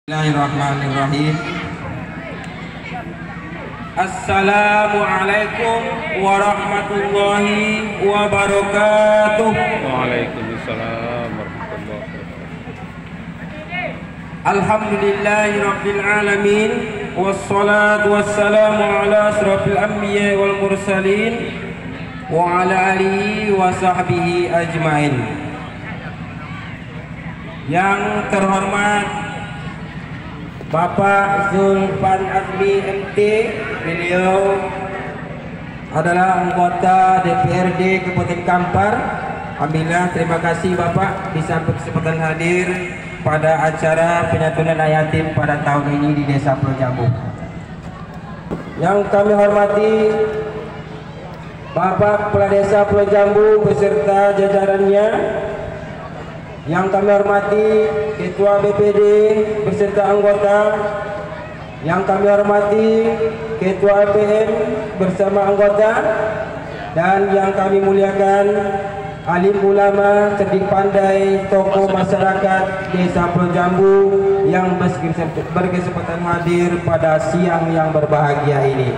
Bismillahirrahmanirrahim. Assalamualaikum warahmatullahi wabarakatuh. Waalaikumsalam warahmatullahi wabarakatuh. Alhamdulillahi rabbil alamin, wassalatu wassalamu ala asrafil anbiya wal mursalin wa ala alihi wa sahbihi ajmain. Yang terhormat Bapak Zulfan Azmi MT, beliau adalah anggota DPRD Kabupaten Kampar. Alhamdulillah, terima kasih Bapak bisa berkesempatan hadir pada acara penyatunan anak yatim pada tahun ini di Desa Pulau Jambu. Yang kami hormati Bapak Kepala Desa Pulau Jambu beserta jajarannya. Yang kami hormati Ketua BPD beserta anggota, yang kami hormati Ketua APM bersama anggota, dan yang kami muliakan alim ulama, cerdik pandai, tokoh masyarakat Desa Pulau Jambu yang berkesempatan hadir pada siang yang berbahagia ini.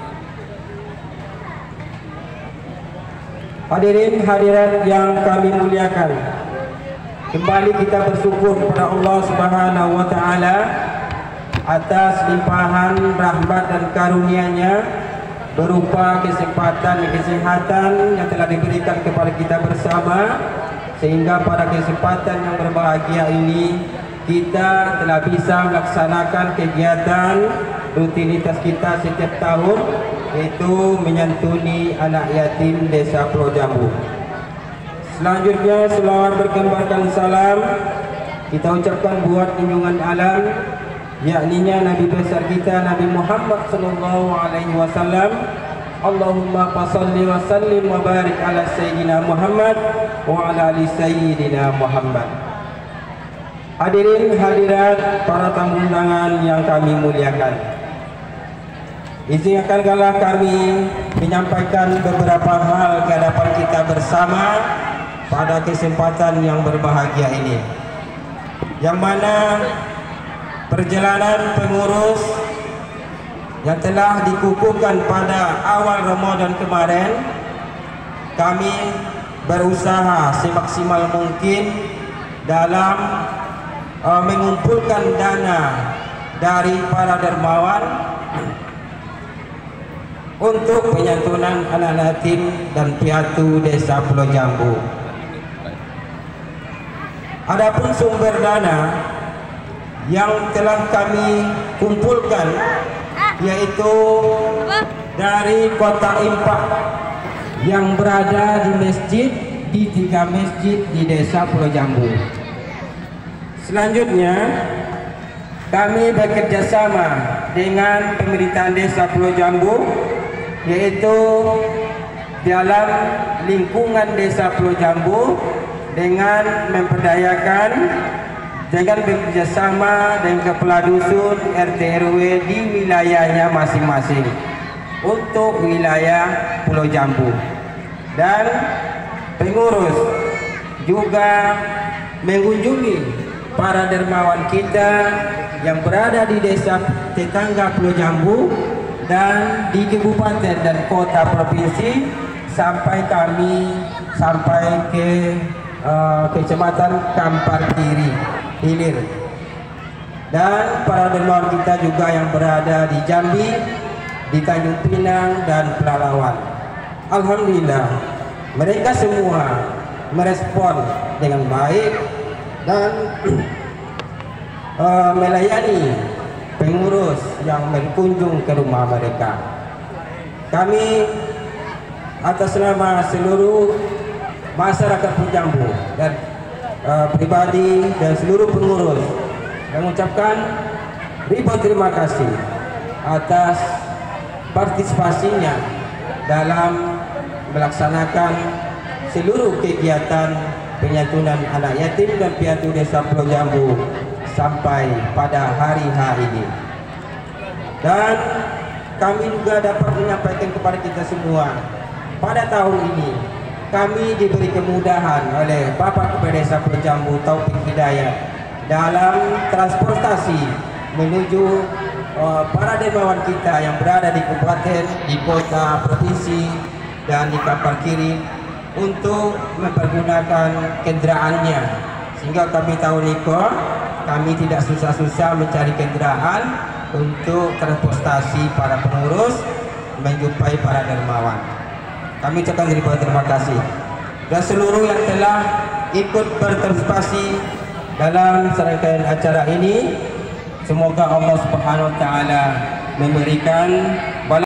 Hadirin hadirat yang kami muliakan, kembali kita bersyukur kepada Allah Subhanahu wa taala atas limpahan rahmat dan karunia-Nya berupa kesempatan dan kesehatan yang telah diberikan kepada kita bersama, sehingga pada kesempatan yang berbahagia ini kita telah bisa melaksanakan kegiatan rutinitas kita setiap tahun, yaitu menyantuni anak yatim Desa Pulau Jambu. Selanjutnya, selawat berkembarkan salam kita ucapkan buat junjungan alam, yakninya Nabi besar kita Nabi Muhammad sallallahu alaihi wasallam. Allahumma shalli wa sallim wa barik ala sayyidina Muhammad wa ala ali sayyidina Muhammad. Hadirin hadirat para tamu undangan yang kami muliakan, izinkanlah kami menyampaikan beberapa hal ke hadapan kita bersama pada kesempatan yang berbahagia ini, yang mana perjalanan pengurus yang telah dikukuhkan pada awal Ramadan kemarin, kami berusaha semaksimal mungkin dalam mengumpulkan dana dari para dermawan untuk penyantunan anak yatim dan piatu Desa Pulau Jambu. Adapun sumber dana yang telah kami kumpulkan yaitu dari kotak infak yang berada di masjid, di 3 masjid di Desa Pulau Jambu. Selanjutnya, kami bekerjasama dengan pemerintahan Desa Pulau Jambu, yaitu dalam lingkungan Desa Pulau Jambu dengan memperdayakan, dengan bekerjasama dengan kepala dusun RT RW di wilayahnya masing-masing untuk wilayah Pulau Jambu, dan pengurus juga mengunjungi para dermawan kita yang berada di desa tetangga Pulau Jambu dan di kabupaten dan kota provinsi, sampai kami sampai ke Kecamatan Kampar Kiri Hilir, dan para dermawan kita juga yang berada di Jambi, di Tanjung Pinang dan Pelalawan. Alhamdulillah, mereka semua merespon dengan baik dan melayani pengurus yang berkunjung ke rumah mereka. Kami atas nama seluruh masyarakat Pulau Jambu dan pribadi dan seluruh pengurus mengucapkan ribuan terima kasih atas partisipasinya dalam melaksanakan seluruh kegiatan penyantunan anak yatim dan piatu Desa Pulau Jambu sampai pada hari H ini. Dan kami juga dapat menyampaikan kepada kita semua, pada tahun ini kami diberi kemudahan oleh Bapak Kepala Desa Pulau Jambu Taufik Hidayat dalam transportasi menuju para dermawan kita yang berada di kabupaten, di kota, provinsi, dan di kapal kiri untuk mempergunakan kendaraannya, sehingga kami tahu niko kami tidak susah-susah mencari kendaraan untuk transportasi para pengurus menjumpai para dermawan. Kami ucapkan terima kasih dan seluruh yang telah ikut berpartisipasi dalam serangkaian acara ini. Semoga Allah Subhanahu wa taala memberikan